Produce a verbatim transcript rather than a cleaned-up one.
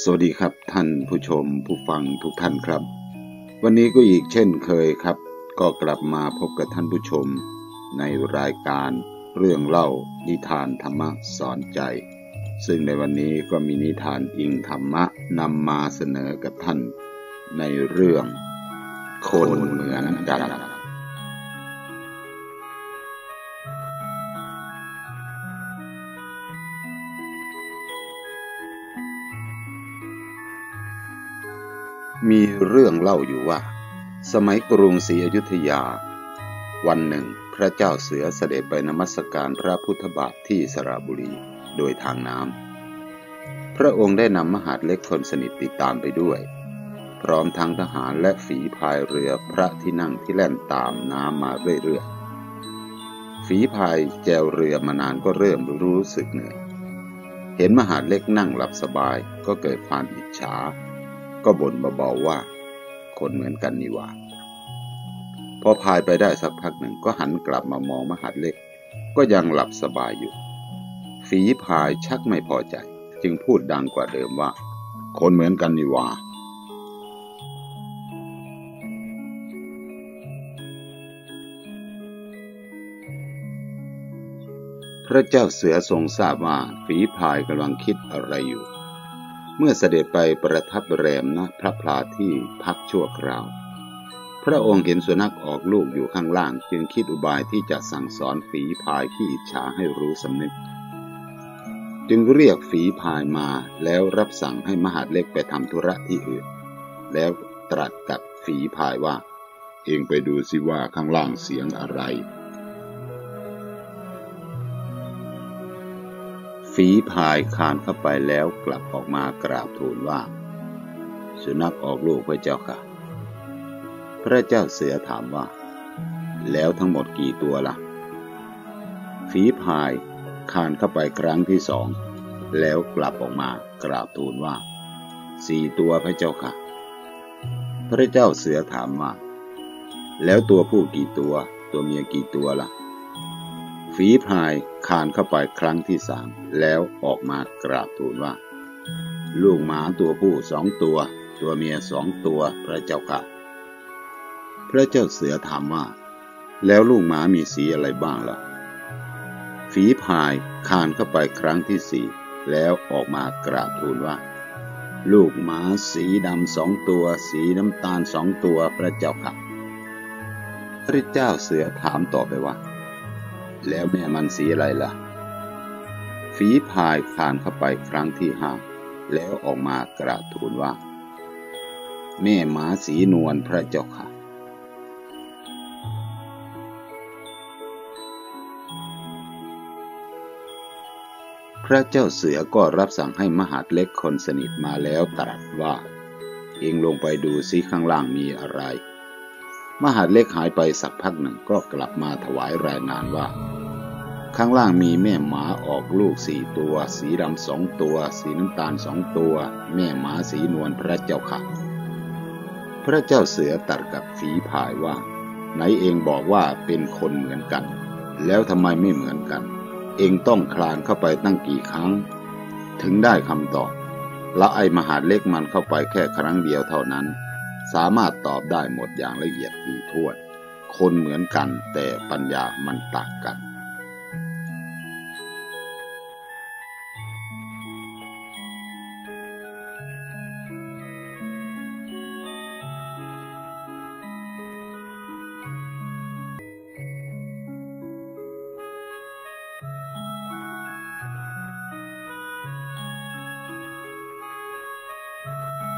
วัสดีครับท่านผู้ชมผู้ฟังทุกท่านครับวันนี้ก็อีกเช่นเคยครับก็กลับมาพบกับท่านผู้ชมในรายการเรื่องเล่านิทานธรรมะสอนใจซึ่งในวันนี้ก็มีนิทานอิงธรรมะนำมาเสนอกับท่านในเรื่องคนเหมือนกันมีเรื่องเล่าอยู่ว่าสมัยกรุงศรีอยุธยาวันหนึ่งพระเจ้าเสือเสด็จไปนมัสการพระพุทธบาทที่สระบุรีโดยทางน้ำพระองค์ได้นำมหาดเล็กคนสนิทติดตามไปด้วยพร้อมทั้งทหารและฝีพายเรือพระที่นั่งที่แล่นตามน้ำมาเรื่อยๆฝีพายแจวเรือมานานก็เริ่มรู้สึกเหนื่อยเห็นมหาดเล็กนั่งหลับสบายก็เกิดความอิจฉาก็บ่นเบาๆว่าคนเหมือนกันนี่หว่าพอพายไปได้สักพักหนึ่งก็หันกลับมามองมหาดเล็กก็ยังหลับสบายอยู่ฝีพายชักไม่พอใจจึงพูดดังกว่าเดิมว่าคนเหมือนกันนี่หว่าพระเจ้าเสือทรงทราบว่าฝีพายกำลังคิดอะไรอยู่เมื่อเสด็จไปประทับแรมณพระพลาที่พักชั่วคราวพระองค์เห็นสุนัขออกลูกอยู่ข้างล่างจึงคิดอุบายที่จะสั่งสอนฝีพายที่อิจฉาให้รู้สำนึกจึงเรียกฝีพายมาแล้วรับสั่งให้มหาดเล็กไปทำธุระที่อื่นแล้วตรัสกับฝีพายว่าเองไปดูสิว่าข้างล่างเสียงอะไรฝีพายคลานเข้าไปแล้วกลับออกมากราบทูลว่าสุนัขออกลูกพระเจ้าค่ะพระเจ้าเสือถามว่าแล้วทั้งหมดกี่ตัวล่ะฝีพายคลานเข้าไปครั้งที่สองแล้วกลับออกมากราบทูลว่าสี่ตัวพระเจ้าค่ะพระเจ้าเสือถามว่าแล้วตัวผู้กี่ตัวตัวเมียกี่ตัวล่ะฝีพายคลานเข้าไปครั้งที่สามแล้วออกมากราบทูลว่าลูกหมาตัวผู้สองตัวตัวเมียสองตัวพระเจ้าค่ะพระเจ้าเสือถามว่าแล้วลูกหมามีสีอะไรบ้างล่ะฝีพายคลานเข้าไปครั้งที่สี่แล้วออกมากราบทูลว่าลูกหมาสีดำสองตัวสีน้ำตาลสองตัวพระเจ้าค่ะพระเจ้าเสือถามต่อไปว่าแล้วแม่มันสีอะไรล่ะฝีพายคลานเข้าไปครั้งที่ห้าแล้วออกมากราบทูลว่าแม่หมาสีนวลพระเจ้าค่ะพระเจ้าเสือก็รับสั่งให้มหาดเล็กคนสนิทมาแล้วตรัสว่าเอ็งลงไปดูซิข้างล่างมีอะไรมหาดเล็กหายไปสักพักหนึ่งก็กลับมาถวายรายงานว่าข้างล่างมีแม่หมาออกลูกสี่ตัวสีดำสองตัวสีน้ำตาลสองตัวแม่หมาสีนวลพระเจ้าค่ะพระเจ้าเสือตรัสกับฝีพายว่าไหนเองบอกว่าเป็นคนเหมือนกันแล้วทำไมไม่เหมือนกันเองต้องคลานเข้าไปตั้งกี่ครั้งถึงได้คำตอบและไอ้มหาดเล็กมันเข้าไปแค่ครั้งเดียวเท่านั้นสามารถตอบได้หมดอย่างละเอียดถี่ถ้วนคนเหมือนกันแต่ปัญญามันต่างกัน